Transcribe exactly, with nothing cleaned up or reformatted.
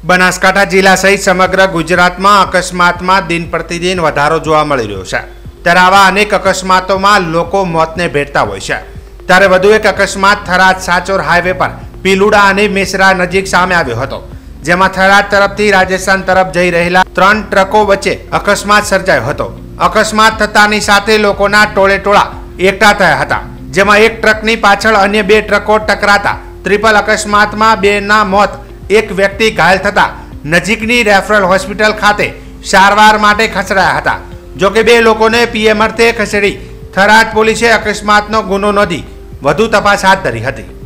બનાસકાંઠા જિલ્લા સહિત સમગ્ર ગુજરાતમાં અકસ્માતમાં દિન પ્રતિદિન વધારો જોવા મળી રહ્યો છે। ત્યારે આવા અનેક અકસ્માતોમાં લોકો મોતને ભેટતા હોય છે। ત્યારે વધુ એક અકસ્માત થરાદ સાચોર હાઈવે પર પીલુડા અને મેસરા નજીક સામે આવ્યો હતો, જેમાં થરાદ તરફથી રાજસ્થાન તરફ જઈ રહેલા ત્રણ ટ્રકો વચ્ચે અકસ્માત સર્જાયો હતો। અકસ્માત થતાની સાથે લોકોના ટોળે ટોળા એકઠા થયા હતા, જેમાં એક ટ્રકની પાછળ અન્ય બે ટ્રકો ટકરાતા ટ્રિપલ અકસ્માતમાં બે ના મોત, એક વ્યક્તિ ઘાયલ થતા નજીકની રેફરલ હોસ્પિટલ ખાતે સારવાર માટે ખસેડાયા હતા। જો કે બે લોકોને પીએમ અર્થે ખસેડી થરાદ પોલીસે અકસ્માતનો ગુનો નોંધી વધુ તપાસ હાથ ધરી હતી।